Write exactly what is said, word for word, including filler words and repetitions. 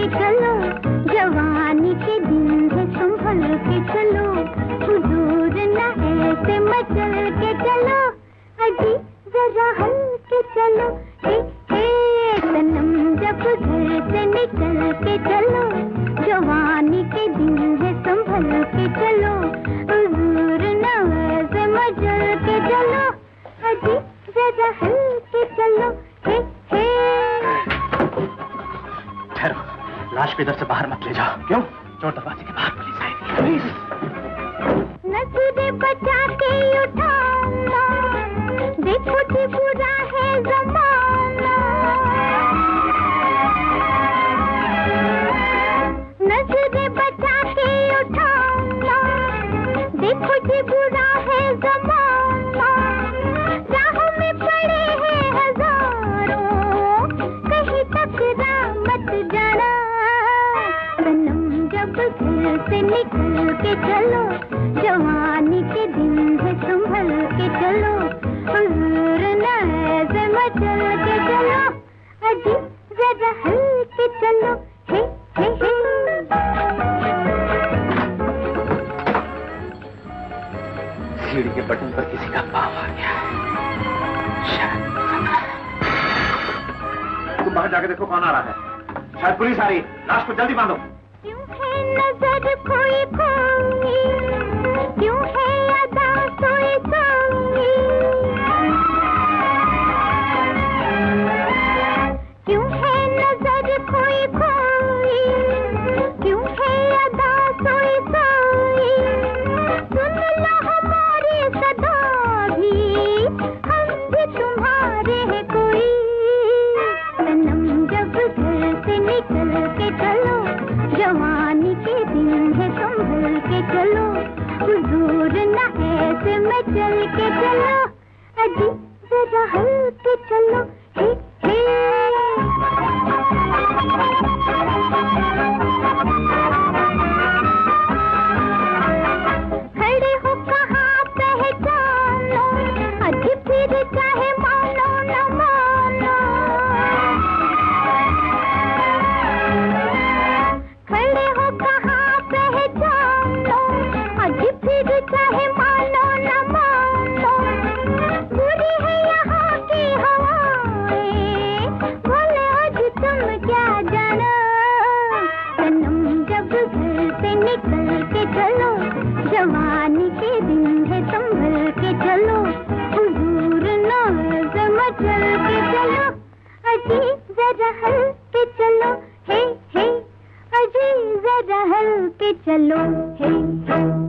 के चलो, जवानी के दिन है संभल के चलो, हुजूर न ऐसे मचल के चलो, अजी जरा हल के चलो, हे हे सनम जब घर से निकल के चलो, जवानी के दिन है संभल के चलो, हुजूर न ऐसे मचल के चलो, अजी जरा हल के चलो, हे हे। ठहरो, लाश को इधर से बाहर मत ले जाओ। क्यों? चोर दरवाजे के बाहर पुलिस आई थी। पुलिस नजरे बचा के उठाना, देखो जी बुरा है जमाना, नजरे बचा के उठाना, देखो जी बुरा है जमाना, राहों में पड़े हैं हजारों, कहीं टकरा मत जाना, सनम जब घर से निकल के चलो, जवानी के दिन है संभल के चलो, हुजूर न ऐसे मचल के चलो, अजी जरा हल के चलो, हे हे हे। सीढ़ी के बटन पर किसी का पाँव आ गया है। तुम बाहर जाके देखो कौन आ रहा है। शायद पुलिस आ रही है। लाश को जल्दी बांधो। क्यों है नजर खोई खोई, क्यों है अदा सोई सोई, क्यों है नजर खोई खोई, क्यों है अदा सोई सोई, सुन लो हमारी सदा भी, हम भी तुम्हारे हैं कोई, सनम जब घर से निकल के चलो, जवानी के दिन है संभल के चलो, हुजूर न ऐसे में चल के चलो, अजी जरा हल के चलो, हे हे। खड़े हो कहाँ पहचानो, अजी फिर चाहे मानो न मानो, खड़े हो कहाँ पहचानो, अजी फिर चाहे मानो न मानो, बुरी है यहाँ की हवाएं, बोले अजी तुम क्या जानो, सनम जब घर से निकल के चलो, जवानी के दिन है संभल के चलो, हुजूर न ऐसे मचल के चलो, अजी जरा हल के चलो, हे हे, अजी जरा हल के चलो, हे हे।